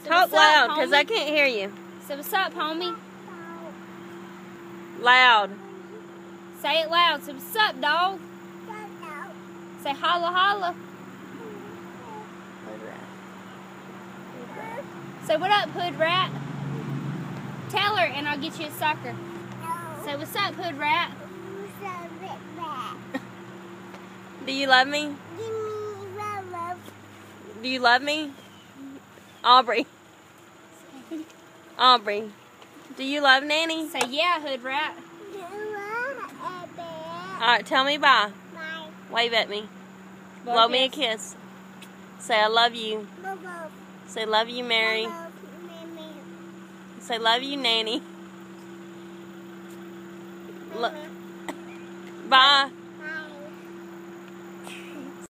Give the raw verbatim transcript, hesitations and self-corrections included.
Talk loud, because I can't hear you. So what's up, homie? Loud. Say it loud. So what's up, dog? Say holla holla. Hood rat. Hood rat. Say what up, hood rat? Tell her and I'll get you a sucker. No. Say what's up, hood rat? Who's a bit rat? Do you love me? Give me love. Do you love me? Aubrey. Aubrey. Do you love Nanny? Say yeah, hood rat. You are a bear. Alright, tell me bye. Bye. Wave at me. Blow Blow a me a kiss. kiss. Say I love you. Love, love. Say love you, Mary. Love, Mimi. Say love you, Nanny. Lo- Bye.